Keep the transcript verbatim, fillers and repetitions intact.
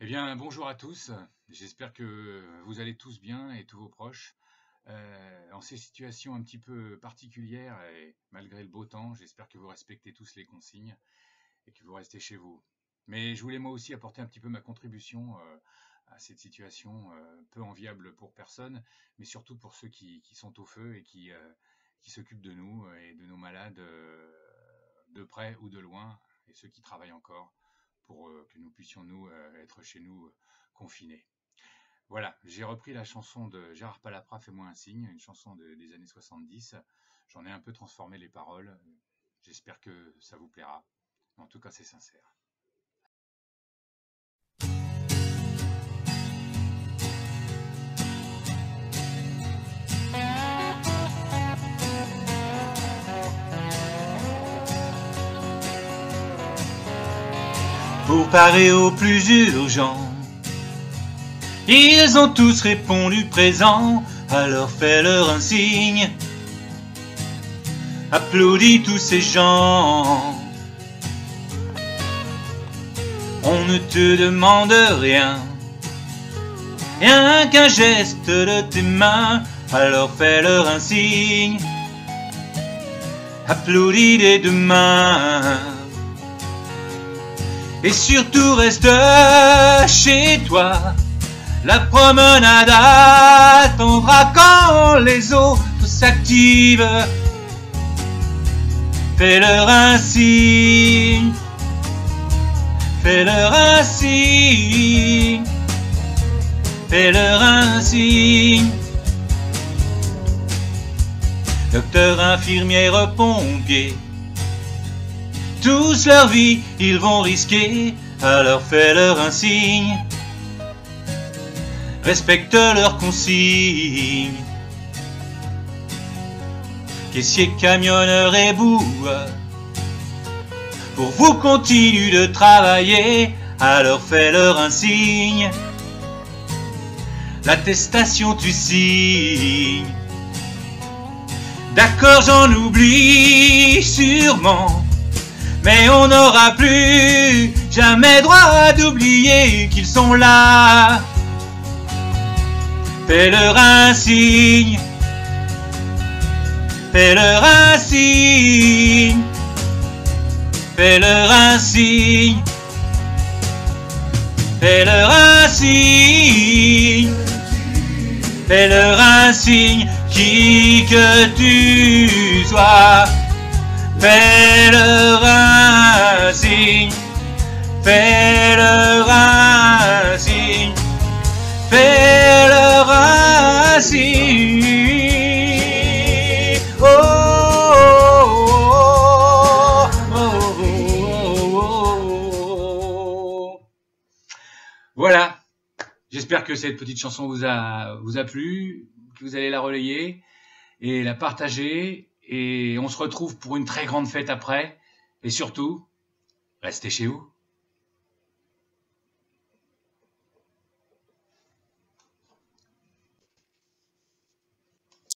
Eh bien, bonjour à tous. J'espère que vous allez tous bien et tous vos proches. Euh, en ces situations un petit peu particulières et malgré le beau temps, j'espère que vous respectez tous les consignes et que vous restez chez vous. Mais je voulais moi aussi apporter un petit peu ma contribution euh, à cette situation euh, peu enviable pour personne, mais surtout pour ceux qui, qui sont au feu et qui, euh, qui s'occupent de nous et de nos malades euh, de près ou de loin, et ceux qui travaillent encore pour euh, que nous puissions nous euh, être chez nous euh, confinés. Voilà, j'ai repris la chanson de Gérard Palapra, Fais-moi un signe, une chanson de- des années soixante-dix. J'en ai un peu transformé les paroles. J'espère que ça vous plaira. En tout cas, c'est sincère. Pour parer au plus urgent, ils ont tous répondu présent, alors fais-leur un signe. Applaudis tous ces gens. On ne te demande rien, rien qu'un geste de tes mains, alors fais-leur un signe. Applaudis les deux mains. Et surtout reste chez toi, la promenade attendra quand les autres s'activent. Fais-leur un signe, fais-leur un signe, fais-leur un signe. Docteur, infirmière, pompier, tous leur vie ils vont risquer, alors fais-leur un signe. Respecte leurs consignes. Caissiers, camionneurs et boueurs, pour vous continuent de travailler, alors fais-leur un signe. L'attestation tu signes. D'accord, j'en oublie sûrement, mais on n'aura plus jamais droit d'oublier qu'ils sont là. Fais-leur un signe, fais-leur un signe, fais-leur un signe, fais-leur un signe, fais-leur un signe, qui que tu sois. Fais-leur un signe, fais-leur un signe, fais-leur un signe. Oh, oh, oh, oh, oh. Voilà, j'espère que cette petite chanson vous a, vous a plu, que vous allez la relayer et la partager. Et on se retrouve pour une très grande fête après. Et surtout, restez chez vous.